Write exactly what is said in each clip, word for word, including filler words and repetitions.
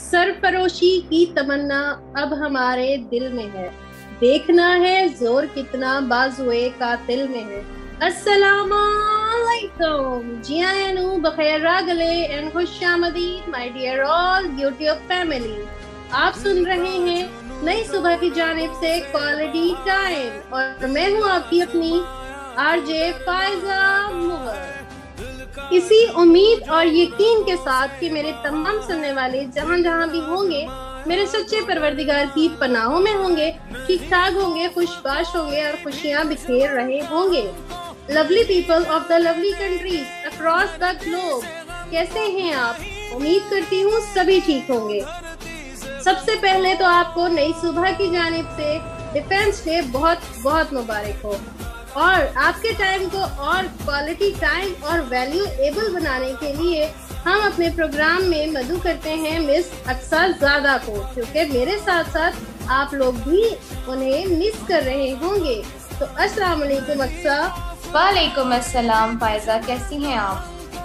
सरफरोशी की तमन्ना अब हमारे दिल में है, देखना है जोर कितना बाजुए कातिल में है। अस्सलामुअलैकुम, जी आयानू बखैर रागले एंड खुशामदीद my dear all YouTube family. आप सुन रहे हैं नई सुबह की जानिब से क्वालिटी टाइम और मैं हूँ आपकी अपनी आरजे फायजा मुगल। इसी उम्मीद और यकीन के साथ कि मेरे तमाम सुनने वाले जहाँ जहाँ भी होंगे मेरे सच्चे परवरदिगार की पनाहों में होंगे, ठीक ठाक होंगे, खुशबाश होंगे और खुशियाँ बिखेर रहे होंगे। Lovely people of the lovely countries across the globe, कैसे हैं आप? उम्मीद करती हूँ सभी ठीक होंगे। सबसे पहले तो आपको नई सुबह की जानिब से डिफेंस डे बहुत बहुत मुबारक हो और आपके टाइम को और क्वालिटी टाइम और वैल्यूएबल बनाने के लिए हम अपने प्रोग्राम में मदु करते हैं मिस अक्सा ज़ादा को, क्योंकि मेरे साथ साथ आप लोग भी उन्हें मिस कर रहे होंगे। तो अस्सलाम वालेकुम अक्सा। वालेकुम अस्सलाम फायजा, कैसी हैं आप?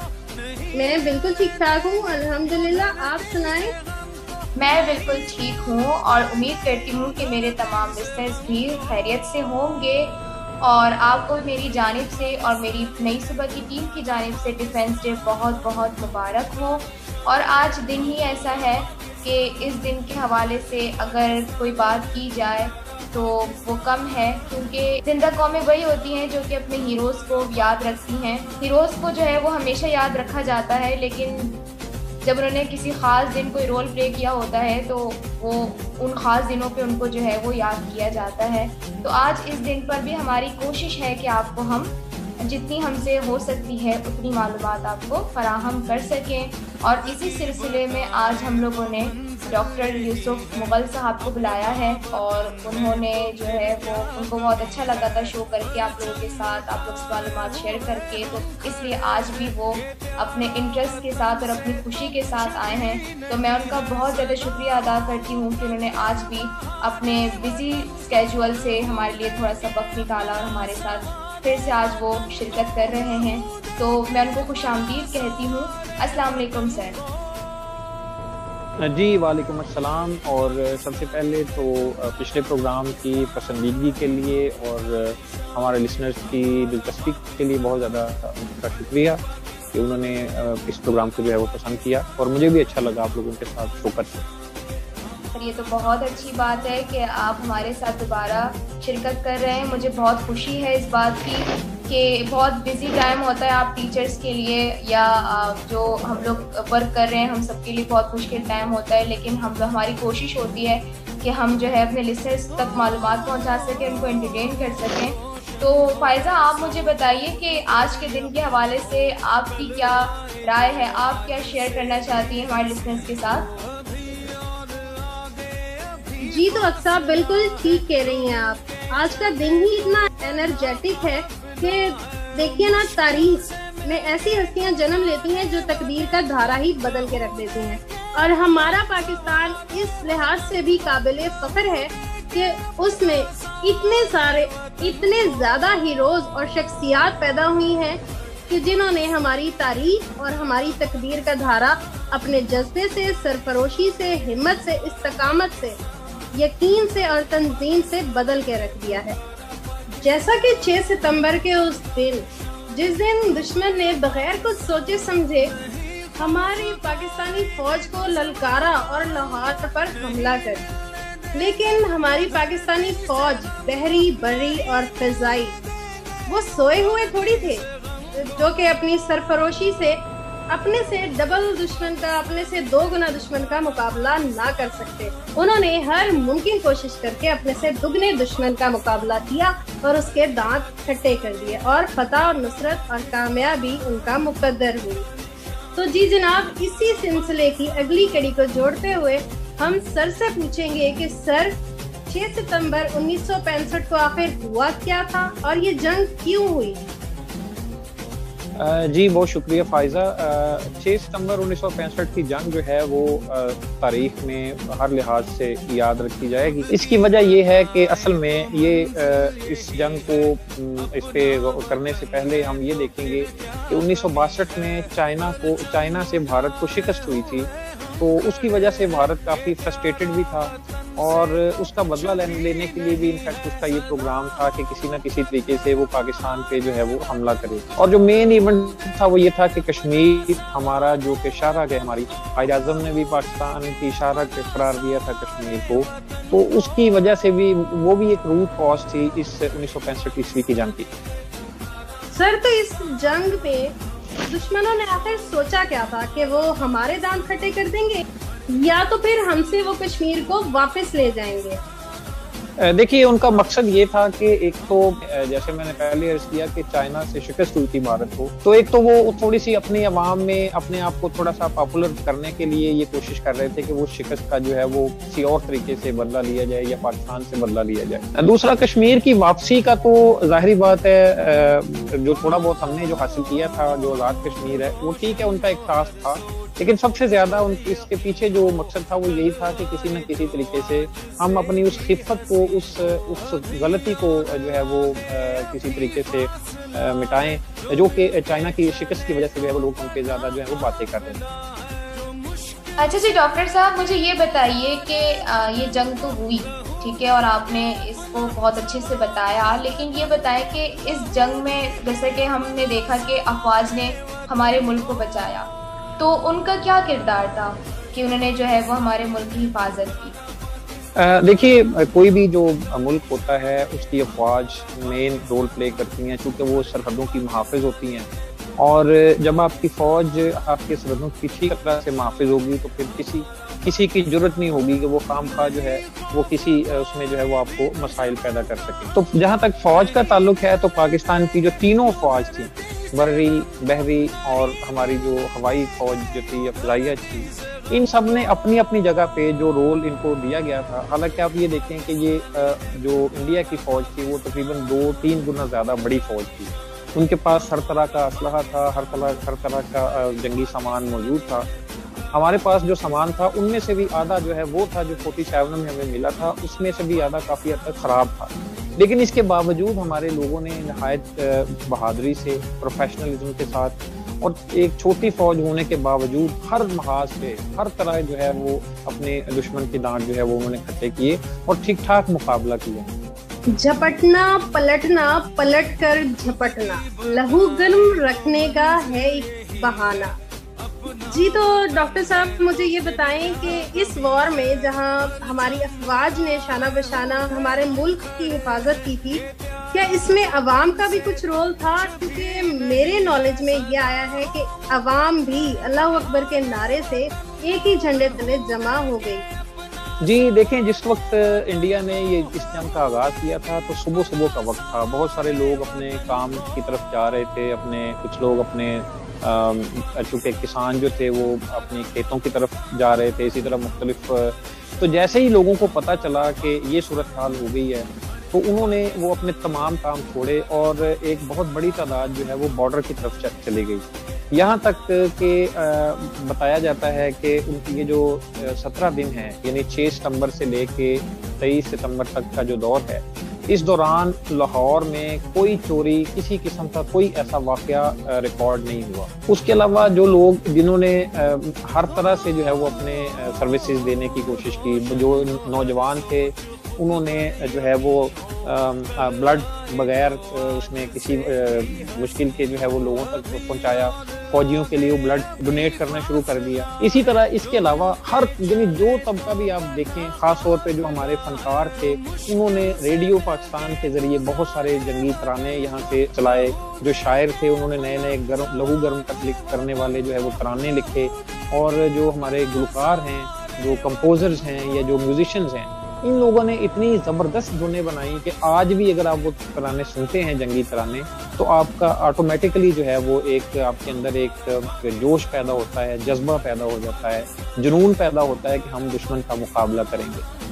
मैं बिल्कुल ठीक ठाक हूँ अल्हम्दुलिल्लाह, आप सुनाएं? मैं बिल्कुल ठीक हूँ और उम्मीद करती हूँ कि मेरे तमाम लिस्टर्स भी खैरियत से होंगे और आपको मेरी जानिब से और मेरी नई सुबह की टीम की जानिब से डिफेंस डे बहुत बहुत मुबारक हो। और आज दिन ही ऐसा है कि इस दिन के हवाले से अगर कोई बात की जाए तो वो कम है, क्योंकि जिंदा कौमें वही होती हैं जो कि अपने हीरोज़ को याद रखती हैं। हीरोज़ को जो है वो हमेशा याद रखा जाता है, लेकिन जब उन्होंने किसी ख़ास दिन कोई रोल प्ले किया होता है तो वो उन ख़ास दिनों पे उनको जो है वो याद किया जाता है। तो आज इस दिन पर भी हमारी कोशिश है कि आपको हम जितनी हमसे हो सकती है उतनी मालूमात आपको फराहम कर सकें। और इसी सिलसिले में आज हम लोगों ने डॉक्टर यूसुफ मुगल साहब को बुलाया है और उन्होंने जो है वो उनको बहुत अच्छा लगा था शो करके आप लोगों के साथ, आप लोग से मालूमात शेयर करके, तो इसलिए आज भी वो अपने इंटरेस्ट के साथ और अपनी खुशी के साथ आए हैं। तो मैं उनका बहुत ज़्यादा शुक्रिया अदा करती हूँ कि उन्होंने आज भी अपने बिज़ी स्केजुअल से हमारे लिए थोड़ा सा वक्त निकाला और हमारे साथ फिर से आज वो शिरकत कर रहे हैं। तो मैं उनको खुशामदीद कहती हूँ। अस्सलाम वालेकुम सर। जी वालेकुम अस्सलाम। और सबसे पहले तो पिछले प्रोग्राम की पसंदीदगी के लिए और हमारे लिसनर्स की दिलचस्पी के लिए बहुत ज़्यादा उनका शुक्रिया कि उन्होंने इस प्रोग्राम को जो है वो पसंद किया और मुझे भी अच्छा लगा आप लोगों के साथ शो करके। ये तो बहुत अच्छी बात है कि आप हमारे साथ दोबारा शिरकत कर रहे हैं। मुझे बहुत खुशी है इस बात की कि बहुत बिज़ी टाइम होता है आप टीचर्स के लिए या जो हम लोग वर्क कर रहे हैं हम सब के लिए बहुत मुश्किल टाइम होता है, लेकिन हम हमारी कोशिश होती है कि हम जो है अपने लिसनर्स तक मालूमात पहुंचा सकें, उनको एंटरटेन कर सकें। तो फायजा आप मुझे बताइए कि आज के दिन के हवाले से आपकी क्या राय है, आप क्या शेयर करना चाहती हैं हमारे लिसनर्स के साथ? जी तो अक्सा बिल्कुल ठीक कह रही हैं आप। आज का दिन ही इतना एनर्जेटिक है कि देखिए ना, तारीख में ऐसी हस्तियां जन्म लेती हैं जो तकदीर का धारा ही बदल के रख देती हैं। और हमारा पाकिस्तान इस लिहाज से भी काबिले फख्र है कि उसमें इतने सारे इतने ज़्यादा हीरोज़ और शख्सियात पैदा हुई हैं कि जिन्होंने हमारी तारीख और हमारी तकदीर का धारा अपने जज्बे से, सरफरोशी से, हिम्मत से, इस्तकामत से, यकीन से और तंजीम से बदल के रख दिया है। जैसा कि छह सितंबर के उस दिन जिस दिन दुश्मन ने बगैर कुछ सोचे समझे हमारी पाकिस्तानी फौज को ललकारा और लाहौर पर हमला कर दिया, लेकिन हमारी पाकिस्तानी फौज बहरी, बर्री और फिजाई वो सोए हुए थोड़ी थे जो कि अपनी सरफरोशी से अपने से डबल दुश्मन का, अपने से दो गुना दुश्मन का मुकाबला ना कर सकते। उन्होंने हर मुमकिन कोशिश करके अपने से दुगने दुश्मन का मुकाबला किया और उसके दांत खट्टे कर दिए और फतह और नुसरत और कामयाबी उनका मुकद्दर हुई। तो जी जनाब, इसी सिलसिले की अगली कड़ी को जोड़ते हुए हम सर से पूछेंगे कि सर छह सितंबर उन्नीस सौ पैंसठ को आखिर हुआ क्या था और ये जंग क्यों हुई? جی بہت شکریہ فائزہ. چھ ستمبر انیس سو پینسٹھ کی جنگ جو ہے وہ تاریخ میں ہر لحاظ سے یاد رکھی جائے گی. اس کی وجہ یہ ہے کہ اصل میں یہ اس جنگ کو اس پہ کرنے سے پہلے ہم یہ دیکھیں گے کہ انیس سو باسٹھ میں چائنا کو چائنا سے بھارت کو شکست ہوئی تھی. تو اس کی وجہ سے بھارت کافی فرسٹریٹڈ بھی تھا اور اس کا بدلہ لینے کے لیے بھی انفیکٹ اس کا یہ پروگرام تھا کہ کسی نہ کسی طریقے سے وہ پاکستان پہ جو ہے وہ حملہ کرے. اور جو مین ایونٹ تھا وہ یہ تھا کہ کشمیر ہمارا جو کہ شاہراہ ہے, ہماری قائد اعظم نے بھی پاکستان کی شاہراہ قرار دیا تھا کشمیر کو, تو اس کی وجہ سے بھی وہ بھی ایک روٹ کاز تھی اس انیس سو پینسٹھ عیسوی کی جنگ کی. سر تو اس جنگ پہ دشمنوں نے آخر سوچا کیا تھا کہ وہ ہمارے دان کھٹے کر دیں گے یا تو پھر ہم سے وہ کشمیر کو واپس لے جائیں گے؟ دیکھیے ان کا مقصد یہ تھا کہ ایک تو جیسے میں نے پہلے عرض کیا کہ چائنا سے شکست ہوئی تھی بھارت کو, تو ایک تو وہ تھوڑی سی اپنی عوام میں اپنے آپ کو تھوڑا سا پاپولر کرنے کے لیے یہ کوشش کر رہے تھے کہ وہ شکست کا جو ہے وہ کسی اور طریقے سے بدلہ لیا جائے یا پاکستان سے بدلہ لیا جائے. دوسرا کشمیر کی واپسی کا تو ظاہری بات ہے, جو تھوڑا بہت ہم نے جو حاصل کیا تھا جو آزاد کشمیر ہے وہ ٹھیک ہے, ان کا ایک ٹاسک تھا, لیکن سب سے زیادہ ان اس کے پیچھے جو مقصد تھا وہ یہی تھا کہ کسی نہ کسی طریقے سے ہم اپنی اس خفت کو اس اس غلطی کو جو ہے وہ کسی طریقے سے مٹائیں جو کہ چائنا کی شکست کی وجہ سے جو ہے وہ لوگ ہم پہ زیادہ جو ہے وہ باتیں کر رہے ہیں. اچھا جی ڈاکٹر صاحب, مجھے یہ بتائیے کہ یہ جنگ تو ہوئی ٹھیک ہے اور آپ نے اس کو بہت اچھے سے بتایا, لیکن یہ بتائیں کہ اس جنگ میں جیسے کہ ہم نے دیکھا کہ افواج نے ہمارے ملک کو بچایا, تو ان کا کیا کردار تھا کہ انہوں نے جو ہے وہ ہمارے ملک کی حفاظت کی؟ دیکھیے کوئی بھی جو ملک ہوتا ہے اس کی افواج مین رول پلے کرتی ہیں چونکہ وہ سرحدوں کی محافظ ہوتی ہیں, اور جب آپ کی فوج آپ کے سرحدوں کی ٹھیک طرح سے محافظ ہوگی تو پھر کسی کسی کی ضرورت نہیں ہوگی کہ وہ خام خواہ جو ہے وہ کسی اس میں جو ہے وہ آپ کو مسائل پیدا کر سکے. تو جہاں تک فوج کا تعلق ہے تو پاکستان کی جو تینوں فوج تھی, بری بحری اور ہماری جو ہوائی فوج جو تھی یا فضائیہ تھی, ان سب نے اپنی اپنی جگہ پہ جو رول ان کو دیا گیا تھا. حالانکہ آپ یہ دیکھیں کہ یہ جو انڈیا کی فوج تھی وہ تقریباً دو تین گنا زیادہ بڑی فوج تھی, ان کے پاس ہر طرح کا اسلحہ تھا, ہر طرح ہر طرح کا جنگی سامان موجود تھا. ہمارے پاس جو سامان تھا ان میں سے بھی آدھا جو ہے وہ تھا جو فورٹی سیون میں ہمیں ملا تھا, اس میں سے بھی آدھا کافی حد تک خراب تھا. لیکن اس کے باوجود ہمارے لوگوں نے نہایت بہادری سے, پروفیشنلزم کے ساتھ اور ایک چھوٹی فوج ہونے کے باوجود ہر محاذ پہ ہر طرح جو ہے وہ اپنے دشمن کی ڈانٹ جو ہے وہ انہوں نے کھٹے کیے اور ٹھیک ٹھاک مقابلہ کیا. جھپٹنا پلٹنا پلٹ کر جھپٹنا, لہو گرم رکھنے کا ہے ایک بہانہ. جی تو ڈاکٹر صاحب مجھے یہ بتائیں کہ اس وار میں جہاں ہماری افواج نے شانہ بشانہ ہمارے ملک کی حفاظت کی تھی, کیا اس میں عوام کا بھی کچھ رول تھا؟ کیونکہ میرے نالج میں یہ آیا ہے کہ عوام بھی اللہ اکبر کے نعرے سے ایک ہی جھنڈے تلے جمع ہو گئی. جی دیکھیں, جس وقت انڈیا نے یہ اس جنگ کا آغاز کیا تھا تو صبح صبح کا وقت تھا, بہت سارے لوگ اپنے کام کی طرف جا رہے تھے, اپنے کچھ لوگ اپنے چونکہ کسان جو تھے وہ اپنی کھیتوں کی طرف جا رہے تھے, اسی طرح مختلف. تو جیسے ہی لوگوں کو پتہ چلا کہ یہ صورتحال ہو گئی ہے تو انہوں نے وہ اپنے تمام کام چھوڑے اور ایک بہت بڑی تعداد جو ہے وہ بارڈر کی طرف چلی گئی. یہاں تک کہ بتایا جاتا ہے کہ ان کی یہ جو سترہ دن ہے یعنی چھ ستمبر سے لے کے تیئیس ستمبر تک کا جو دور ہے, اس دوران لاہور میں کوئی چوری کسی قسم کا کوئی ایسا واقعہ ریکارڈ نہیں ہوا. اس کے علاوہ جو لوگ جنہوں نے ہر طرح سے جو ہے وہ اپنے سروسز دینے کی کوشش کی, جو نوجوان تھے انہوں نے جو ہے وہ بلڈ بغیر اس میں کسی مشکل کے جو ہے وہ لوگوں تک پہنچایا, فوجیوں کے لیے وہ بلڈ ڈونیٹ کرنا شروع کر دیا. اسی طرح اس کے علاوہ ہر یعنی جو طبقہ بھی آپ دیکھیں, خاص طور پہ جو ہمارے فنکار تھے انہوں نے ریڈیو پاکستان کے ذریعے بہت سارے جنگی ترانے یہاں سے چلائے. جو شاعر تھے انہوں نے نئے نئے گرم لہو گرم کرنے والے جو ہے وہ ترانے لکھے, اور جو ہمارے گلوکار ہیں, جو کمپوزرز ہیں یا جو میوزیشنز ہیں, ان لوگوں نے اتنی زبردست دھنیں بنائی کہ آج بھی اگر آپ وہ ترانے سنتے ہیں جنگی ترانے تو آپ کا آٹومیٹکلی جو ہے وہ ایک آپ کے اندر ایک جوش پیدا ہوتا ہے, جذبہ پیدا ہو جاتا ہے, جنون پیدا ہوتا ہے کہ ہم دشمن کا مقابلہ کریں گے.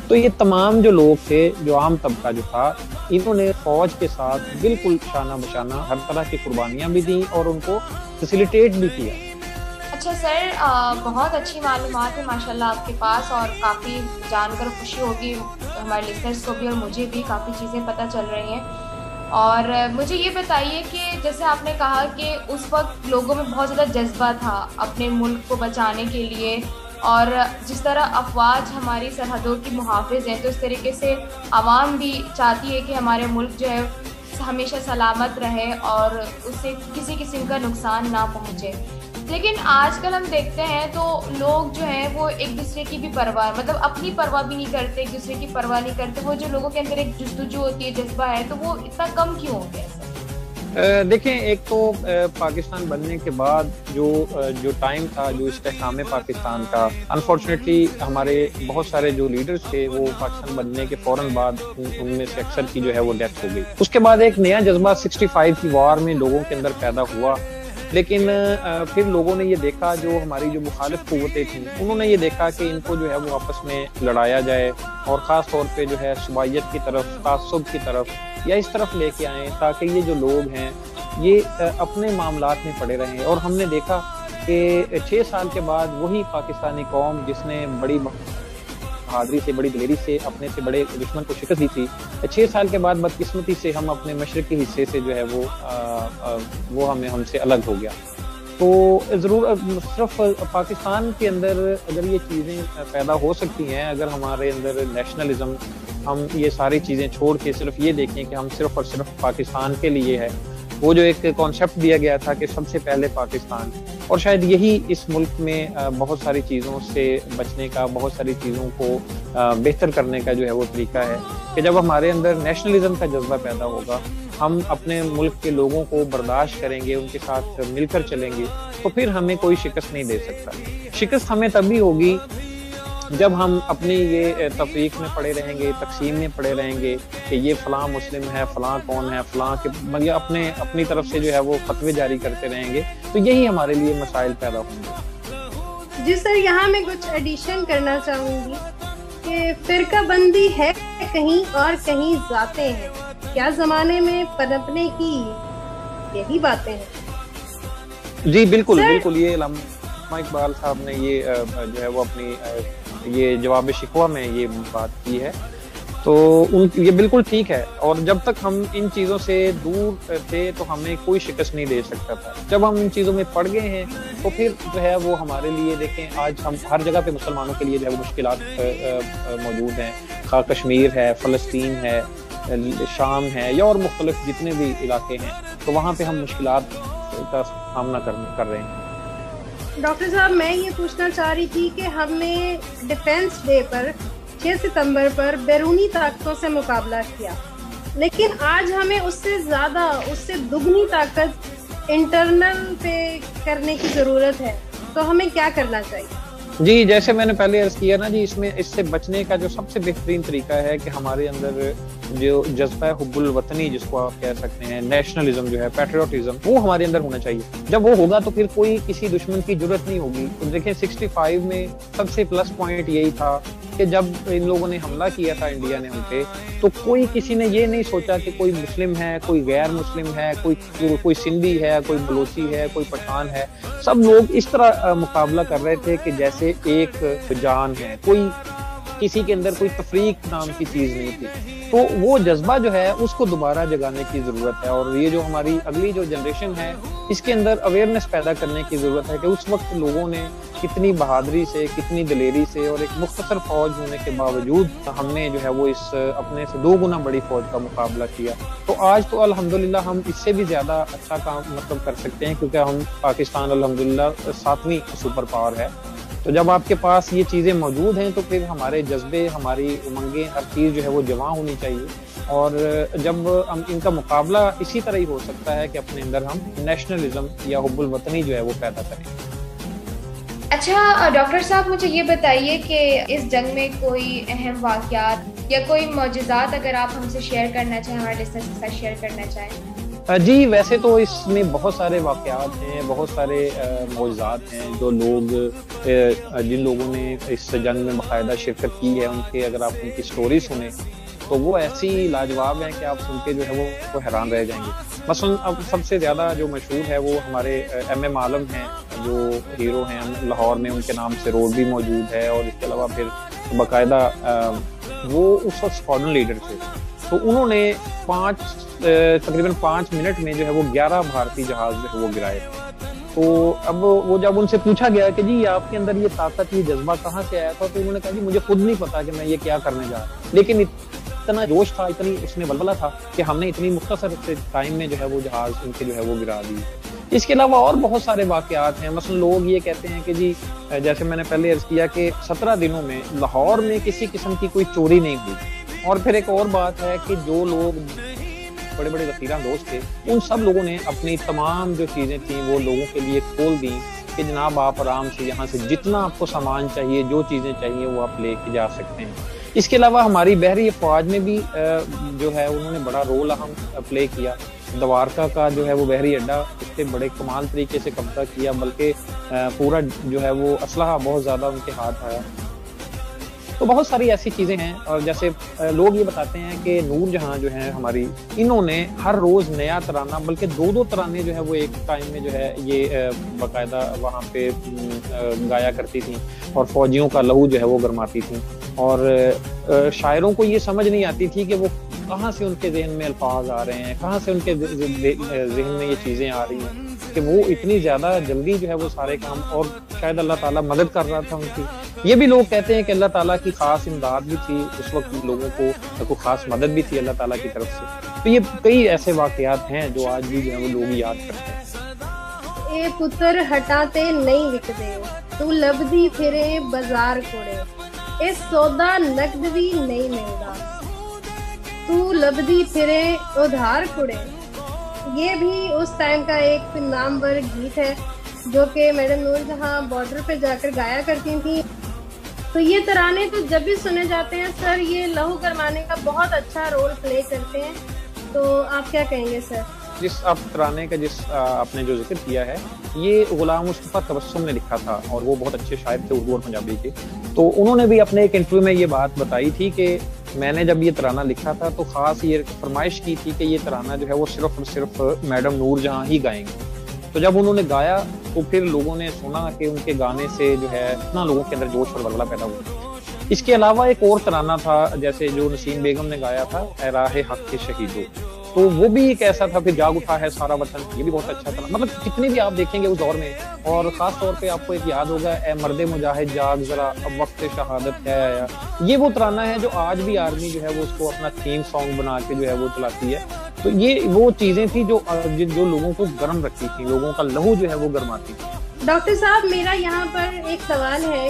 تو یہ تمام جو لوگ تھے، جو عام طبقہ جو تھا، انہوں نے فوج کے ساتھ بالکل شانہ بشانہ ہر طرح کی قربانیاں بھی دیں اور ان کو فیسیلیٹیٹ بھی کیا۔ اچھا سر، بہت اچھی معلومات ہے ماشاء اللہ آپ کے پاس، اور کافی جان کر خوشی ہوگی ہمارے لسنرس کو بھی اور مجھے بھی کافی چیزیں پتہ چل رہی ہیں۔ اور مجھے یہ بتائیے کہ جیسے آپ نے کہا کہ اس وقت لوگوں میں بہت زیادہ جذبہ تھا اپنے ملک کو بچانے کے لیے، اور جس طرح افواج ہماری سرحدوں کی محافظ ہیں، تو اس طریقے سے عوام بھی چاہتی ہے کہ ہمارے ملک جو ہے ہمیشہ سلامت رہے اور اس سے کسی قسم کا نقصان نہ پہنچے۔ لیکن آج کل ہم دیکھتے ہیں تو لوگ جو ہیں وہ ایک دوسرے کی بھی پرواہ، مطلب اپنی پرواہ بھی نہیں کرتے، ایک دوسرے کی پرواہ نہیں کرتے۔ وہ جو لوگوں کے اندر ایک جستجو ہوتی ہے، جذبہ ہے، تو وہ اتنا کم کیوں ہو گیا سر؟ دیکھیں، ایک تو پاکستان بننے کے بعد جو جو ٹائم تھا، جو استحکام پاکستان کا، انفارچونیٹلی ہمارے بہت سارے جو لیڈرز تھے وہ پاکستان بننے کے فوراً بعد ان میں سے اکثر کی جو ہے وہ ڈیتھ ہو گئی۔ اس کے بعد ایک نیا جذبہ سکسٹی فائیو کی وار میں لوگوں کے اندر پیدا ہوا، لیکن پھر لوگوں نے یہ دیکھا، جو ہماری جو مخالف قوتیں تھیں انہوں نے یہ دیکھا کہ ان کو جو ہے وہ آپس میں لڑایا جائے، اور خاص طور پہ جو ہے صوبائیت کی طرف، تعصب کی طرف یا اس طرف لے کے آئیں تاکہ یہ جو لوگ ہیں یہ اپنے معاملات میں پڑے رہیں۔ اور ہم نے دیکھا کہ چھ سال کے بعد وہی پاکستانی قوم جس نے بڑی بہادری سے، بڑی دلیری سے اپنے سے بڑے دشمن کو شکست دی تھی، چھ سال کے بعد بدقسمتی سے ہم اپنے مشرقی حصے سے جو ہے وہ وہ ہمیں ہم سے الگ ہو گیا۔ تو ضرور صرف پاکستان کے اندر اگر یہ چیزیں پیدا ہو سکتی ہیں، اگر ہمارے اندر نیشنلزم، ہم یہ ساری چیزیں چھوڑ کے صرف یہ دیکھیں کہ ہم صرف اور صرف پاکستان کے لیے ہے، وہ جو ایک کانسیپٹ دیا گیا تھا کہ سب سے پہلے پاکستان، اور شاید یہی اس ملک میں بہت ساری چیزوں سے بچنے کا، بہت ساری چیزوں کو بہتر کرنے کا جو ہے وہ طریقہ ہے کہ جب ہمارے اندر نیشنلزم کا جذبہ پیدا ہوگا، ہم اپنے ملک کے لوگوں کو برداشت کریں گے، ان کے ساتھ مل کر چلیں گے، تو پھر ہمیں کوئی شکست نہیں دے سکتا۔ شکست ہمیں تب بھی ہوگی جب ہم اپنی یہ تفریق میں پڑے رہیں گے، تقسیم میں پڑے رہیں گے کہ یہ فلاں مسلم ہے، فلاں کون ہے، فلاں کے مطلب اپنے اپنی طرف سے جو ہے وہ فتوے جاری کرتے رہیں گے، تو یہی ہمارے لیے مسائل پیدا ہوں گے۔ جی سر، یہاں میں کچھ ایڈیشن کرنا چاہوں گی کہ فرقہ بندی ہے کہیں اور کہیں ذاتیں ہیں، کیا زمانے میں پنپنے کی یہی باتیں ہیں؟ جی بالکل بالکل، یہ علامہ اقبال صاحب نے یہ جو ہے وہ اپنی یہ جواب شکوہ میں یہ بات کی ہے، تو ان یہ بالکل ٹھیک ہے۔ اور جب تک ہم ان چیزوں سے دور تھے تو ہمیں کوئی شکست نہیں دے سکتا تھا۔ جب ہم ان چیزوں میں پڑ گئے ہیں تو پھر جو ہے وہ ہمارے لیے، دیکھیں آج ہم ہر جگہ پہ مسلمانوں کے لیے جو ہے وہ مشکلات موجود ہیں، خواہ کشمیر ہے، فلسطین ہے، شام ہے یا اور مختلف جتنے بھی علاقے ہیں، تو وہاں پہ ہم مشکلات کا سامنا کر رہے ہیں۔ ڈاکٹر صاحب، میں یہ پوچھنا چاہ رہی تھی کہ ہم نے ڈیفنس ڈے پر چھ ستمبر پر بیرونی طاقتوں سے مقابلہ کیا، لیکن آج ہمیں اس سے زیادہ، اس سے دگنی طاقت انٹرنل پہ کرنے کی ضرورت ہے، تو ہمیں کیا کرنا چاہیے؟ جی جیسے میں نے پہلے عرض کیا نا جی، اس میں اس سے بچنے کا جو سب سے بہترین طریقہ ہے کہ ہمارے اندر جو جذبہ حب الوطنی جس کو آپ کہہ سکتے ہیں، نیشنلزم جو ہے، پیٹریوٹزم، وہ ہمارے اندر ہونا چاہیے۔ جب وہ ہوگا تو پھر کوئی کسی دشمن کی جرت نہیں ہوگی۔ تو دیکھیں سکسٹی فائیو میں سب سے پلس پوائنٹ یہی تھا کہ جب ان لوگوں نے حملہ کیا تھا انڈیا نے ہم پہ، تو کوئی کسی نے یہ نہیں سوچا کہ کوئی مسلم ہے، کوئی غیر مسلم ہے، کوئی کوئی سندھی ہے، کوئی بلوچی ہے، کوئی پٹھان ہے، سب لوگ اس طرح مقابلہ کر رہے تھے کہ جیسے ایک جان ہے، کوئی کسی کے اندر کوئی تفریق نام کی چیز نہیں تھی۔ تو وہ جذبہ جو ہے اس کو دوبارہ جگانے کی ضرورت ہے، اور یہ جو ہماری اگلی جو جنریشن ہے اس کے اندر اویئرنیس پیدا کرنے کی ضرورت ہے کہ اس وقت لوگوں نے کتنی بہادری سے، کتنی دلیری سے، اور ایک مختصر فوج ہونے کے باوجود ہم نے جو ہے وہ اس اپنے سے دو گنا بڑی فوج کا مقابلہ کیا۔ تو آج تو الحمدللہ ہم اس سے بھی زیادہ اچھا کام مطلب کر سکتے ہیں، کیونکہ ہم پاکستان الحمدللہ ساتویں سپر پاور ہے۔ تو جب آپ کے پاس یہ چیزیں موجود ہیں تو پھر ہمارے جذبے، ہماری امنگیں، ہر چیز جو ہے وہ جمع ہونی چاہیے، اور جب ہم ان کا مقابلہ اسی طرح ہی ہو سکتا ہے کہ اپنے اندر ہم نیشنلزم یا حب الوطنی جو ہے وہ پیدا کریں۔ اچھا ڈاکٹر صاحب، مجھے یہ بتائیے کہ اس جنگ میں کوئی اہم واقعات یا کوئی معجزات اگر آپ ہم سے شیئر کرنا چاہیں، ہمارے لسنرز کے ساتھ شیئر کرنا چاہیں۔ جی ویسے تو اس میں بہت سارے واقعات ہیں، بہت سارے معجزات ہیں جو لوگ جن لوگوں نے اس جنگ میں باقاعدہ شرکت کی ہے، ان کے اگر آپ ان کی سٹوری سنیں تو وہ ایسی لاجواب ہیں کہ آپ سن کے جو ہے وہ حیران رہ جائیں گے۔ مثلاً اب سب سے زیادہ جو مشہور ہے وہ ہمارے ایم ایم عالم ہیں جو ہیرو ہیں لاہور میں، ان کے نام سے روڈ بھی موجود ہے، اور اس کے علاوہ پھر باقاعدہ وہ اس وقت اسکواڈرن لیڈر تھے، تو انہوں نے پانچ تقریباً پانچ منٹ میں جو ہے وہ گیارہ بھارتی جہاز جو ہے وہ گرائے۔ تو اب وہ جب ان سے پوچھا گیا کہ جی آپ کے اندر یہ طاقت، یہ جذبہ کہاں سے آیا تھا، تو انہوں نے کہا جی مجھے خود نہیں پتا کہ میں یہ کیا کرنے جا رہا، لیکن اتنا جوش تھا، اتنی اس میں بلبلہ تھا کہ ہم نے اتنی مختصر سے ٹائم میں جو ہے وہ جہاز ان کے جو ہے وہ گرا دی۔ اس کے علاوہ اور بہت سارے واقعات ہیں، مثلا لوگ یہ کہتے ہیں کہ جی جیسے میں نے پہلے عرض کیا کہ سترہ دنوں میں لاہور میں کسی قسم کی کوئی چوری نہیں ہوئی، اور پھر ایک اور بات ہے کہ جو لوگ بڑے بڑے وسیلہ دوست تھے ان سب لوگوں نے اپنی تمام جو چیزیں تھیں وہ لوگوں کے لیے کھول دیں کہ جناب آپ آرام سے یہاں سے جتنا آپ کو سامان چاہیے، جو چیزیں چاہیے وہ آپ لے کے جا سکتے ہیں۔ اس کے علاوہ ہماری بحری افواج میں بھی جو ہے انہوں نے بڑا رول اہم پلے کیا۔ دوارکا کا جو ہے وہ بحری اڈا اس سے بڑے کمال طریقے سے قبضہ کیا، بلکہ پورا جو ہے وہ اسلحہ بہت زیادہ ان کے ہاتھ آیا۔ تو بہت ساری ایسی چیزیں ہیں، اور جیسے لوگ یہ بتاتے ہیں کہ نور جہاں جو ہے ہماری، انہوں نے ہر روز نیا ترانہ، بلکہ دو دو ترانے جو ہے وہ ایک ٹائم میں جو ہے یہ باقاعدہ وہاں پہ گایا کرتی تھیں، اور فوجیوں کا لہو جو ہے وہ گرماتی تھیں، اور شاعروں کو یہ سمجھ نہیں آتی تھی کہ وہ کہاں سے ان کے ذہن میں الفاظ آ رہے ہیں، کہاں سے ان کے ذہن میں یہ چیزیں آ رہی ہیں، کہ وہ اتنی زیادہ جلدی جو ہے وہ سارے کام، اور شاید اللہ تعالیٰ مدد کر رہا تھا ان کی۔ یہ بھی لوگ کہتے ہیں کہ اللہ تعالیٰ کی خاص امداد بھی تھی اس وقت، لوگوں کو کو خاص مدد بھی تھی اللہ تعالیٰ کی طرف سے۔ تو یہ کئی ایسے واقعات ہیں جو آج بھی جو ہے وہ لوگ یاد کرتے ہیں۔ اے پتر ہٹاتے نہیں وکدے، تو لبدی پھرے بازار کوڑے، اے سودا نقد بھی نہیں ملتا، تو لبدی پھرے ادھار کوڑے۔ یہ بھی اس ٹائم کا ایک نامور گیت ہے جو کہ میڈم نور جہاں بارڈر پہ جا کر گایا کرتی تھیں۔ تو یہ ترانے تو جب بھی سنے جاتے ہیں سر، یہ لہو گرمانے کا بہت اچھا رول پلے کرتے ہیں۔ تو آپ کیا کہیں گے سر؟ جس آپ ترانے کا جس آپ نے جو ذکر کیا ہے، یہ غلام مصطفیٰ تبسم نے لکھا تھا، اور وہ بہت اچھے شاعر تھے اردو اور پنجابی کے۔ تو انہوں نے بھی اپنے ایک انٹرویو میں یہ بات بتائی تھی کہ میں نے جب یہ ترانہ لکھا تھا تو خاص یہ فرمائش کی تھی کہ یہ ترانہ جو ہے وہ صرف اور صرف میڈم نور جہاں ہی گائیں گے۔ تو جب انہوں نے گایا تو پھر لوگوں نے سنا کہ ان کے گانے سے جو ہے اتنا لوگوں کے اندر جوش اور بلبلہ پیدا ہوا۔ اس کے علاوہ ایک اور ترانہ تھا جیسے جو نسیم بیگم نے گایا تھا، اے راہ حق کے شہیدوں، تو وہ بھی ایک ایسا تھا، پھر جاگ اٹھا ہے سارا وطن، یہ بھی بہت اچھا تھا۔ مطلب کتنے بھی آپ دیکھیں گے اس دور میں، اور خاص طور پہ آپ کو ایک یاد ہوگا اے مرد مجاہد جاگ ذرا اب وقت شہادت ہے آیا، یہ وہ ترانہ ہے جو آج بھی آرمی جو ہے وہ اس کو اپنا تھیم سانگ بنا کے جو ہے وہ چلاتی ہے۔ تو یہ وہ چیزیں تھیں جو جو لوگوں کو گرم رکھتی تھی، لوگوں کا لہو جو ہے وہ گرماتی تھی۔ ڈاکٹر صاحب میرا یہاں پر ایک سوال ہے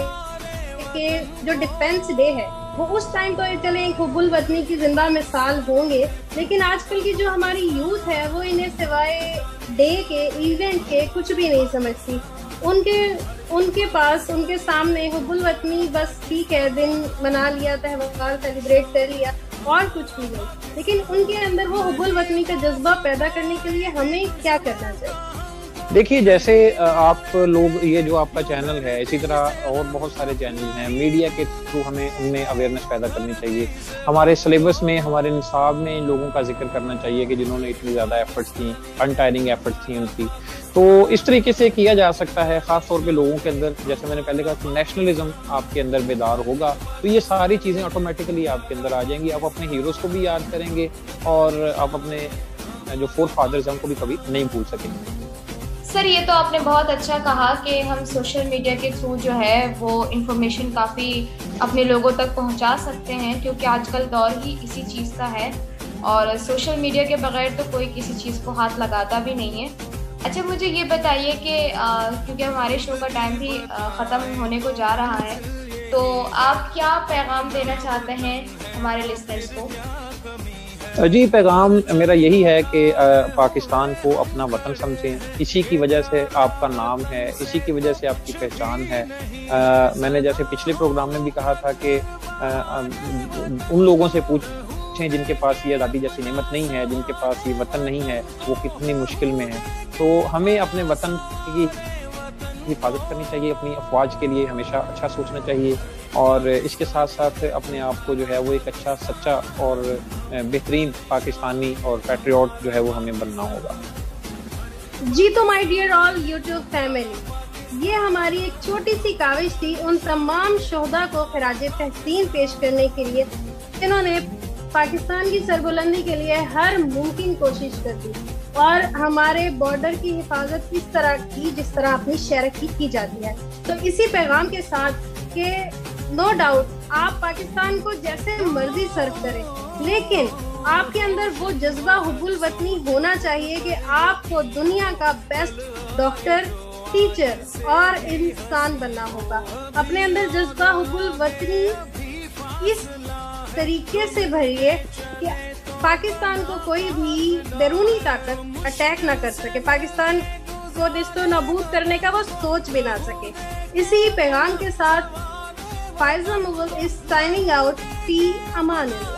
کہ جو ڈیفینس ڈے ہے وہ اس ٹائم تو چلیں حب الوطنی کی زندہ مثال ہوں گے، لیکن آج کل کی جو ہماری یوتھ ہے وہ انہیں سوائے ڈے کے، ایونٹ کے کچھ بھی نہیں سمجھتی۔ ان کے ان کے پاس ان کے سامنے حب الوطنی بس ٹھیک ہے، دن منا لیا، تہوار سیلیبریٹ کر لیا، اور کچھ بھی نہیں، لیکن ان کے اندر وہ حب الوطنی کا جذبہ پیدا کرنے کے لیے ہمیں کیا کرنا چاہیے؟ دیکھیے جیسے آپ لوگ، یہ جو آپ کا چینل ہے، اسی طرح اور بہت سارے چینل ہیں، میڈیا کے تھرو ہمیں ان میں اویئرنیس پیدا کرنی چاہیے۔ ہمارے سلیبس میں، ہمارے نصاب میں ان لوگوں کا ذکر کرنا چاہیے کہ جنہوں نے اتنی زیادہ ایفرٹس تھیں، انٹائرنگ ایفرٹس تھیں ان کی۔ تو اس طریقے سے کیا جا سکتا ہے، خاص طور پہ لوگوں کے اندر، جیسے میں نے پہلے کہا کہ نیشنلزم آپ کے اندر بیدار ہوگا تو یہ ساری چیزیں آٹومیٹکلی آپ کے اندر آ جائیں گی۔ آپ اپنے ہیروز کو بھی یاد کریں گے، اور آپ اپنے جو فور فادرز ہیں ان کو بھی کبھی نہیں بھول سکیں گے۔ سر یہ تو آپ نے بہت اچھا کہا کہ ہم سوشل میڈیا کے تھرو جو ہے وہ انفارمیشن کافی اپنے لوگوں تک پہنچا سکتے ہیں، کیونکہ آج کل دور ہی اسی چیز کا ہے، اور سوشل میڈیا کے بغیر تو کوئی کسی چیز کو ہاتھ لگاتا بھی نہیں ہے۔ اچھا مجھے یہ بتائیے کہ کیونکہ ہمارے شو کا ٹائم بھی ختم ہونے کو جا رہا ہے، تو آپ کیا پیغام دینا چاہتے ہیں ہمارے لسنرز کو؟ جی پیغام میرا یہی ہے کہ پاکستان کو اپنا وطن سمجھیں، اسی کی وجہ سے آپ کا نام ہے، اسی کی وجہ سے آپ کی پہچان ہے۔ میں نے جیسے پچھلے پروگرام میں بھی کہا تھا کہ ان لوگوں سے پوچھ سوچیں جن کے پاس یہ آزادی جیسی نعمت نہیں ہے، جن کے پاس یہ وطن نہیں ہے، وہ کتنی مشکل میں ہیں. تو ہمیں اپنے وطن کی حفاظت کرنی چاہیے، اپنی افواج کے لیے ہمیشہ اچھا سوچنا چاہیے، اور اس کے ساتھ ساتھ اپنے آپ کو جو ہے وہ ایک اچھا سچا اور بہترین پاکستانی اور پیٹریوٹ جو ہے وہ ہمیں بننا ہوگا. جی تو my dear all YouTube family, یہ ہماری ایک چھوٹی سی کاوش تھی ان تمام شہداء کو خراج تحسین پیش کرنے کے لیے جنہوں نے پاکستان کی سربلندی کے لیے ہر ممکن کوشش کر دی اور ہمارے بارڈر کی حفاظت اس طرح کی جس طرح اپنی شہر کی کی جاتی ہے. تو اسی پیغام کے ساتھ کہ نو ڈاؤٹ آپ پاکستان کو جیسے مرضی سرو کریں، لیکن آپ کے اندر وہ جذبہ حب الوطنی ہونا چاہیے کہ آپ کو دنیا کا بیسٹ ڈاکٹر، ٹیچر اور انسان بننا ہوگا. اپنے اندر جذبہ حب الوطنی اس طریقے سے بھریے کہ پاکستان کو کوئی بھی بیرونی طاقت اٹیک نہ کر سکے، پاکستان کو نیست و نابود کرنے کا وہ سوچ بھی نہ سکے. اسی پیغام کے ساتھ Faiza Mughal is signing out. فی امان اللہ.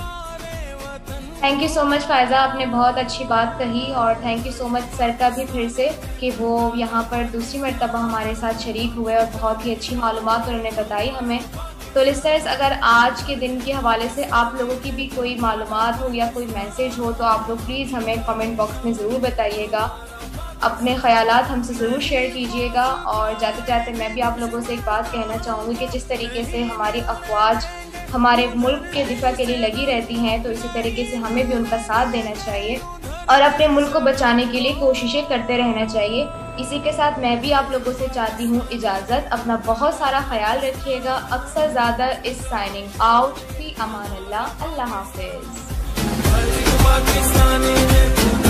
Thank you so much Faiza, آپ نے بہت اچھی بات کہی، اور تھینک یو سو مچ سر کا بھی پھر سے کہ وہ یہاں پر دوسری مرتبہ ہمارے ساتھ شریک ہوئے اور بہت ہی اچھی معلومات انہوں نے بتائی ہمیں. تو لسنرز، اگر آج کے دن کے حوالے سے آپ لوگوں کی بھی کوئی معلومات ہو یا کوئی میسیج ہو تو آپ لوگ پلیز ہمیں کمنٹ باکس میں ضرور بتائیے گا، اپنے خیالات ہم سے ضرور شیئر کیجیے گا. اور جاتے جاتے میں بھی آپ لوگوں سے ایک بات کہنا چاہوں گی کہ جس طریقے سے ہماری افواج ہمارے ملک کے دفاع کے لیے لگی رہتی ہیں تو اسی طریقے سے ہمیں بھی ان کا ساتھ دینا چاہیے اور اپنے ملک کو بچانے کے لیے کوششیں کرتے رہنا چاہیے. اسی کے ساتھ میں بھی آپ لوگوں سے چاہتی ہوں اجازت. اپنا بہت سارا خیال رکھیے گا. اکثر زیادہ از سائننگ آؤٹ. فی امان اللہ. اللہ حافظ.